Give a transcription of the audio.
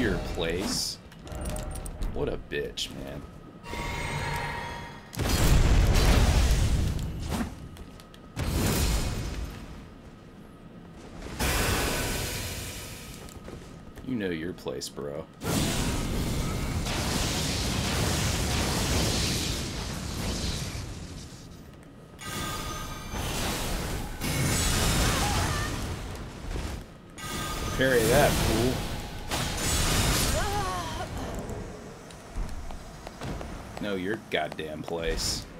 your place. What a bitch, man. You know your place, bro. Parry that, fool. Know your goddamn place.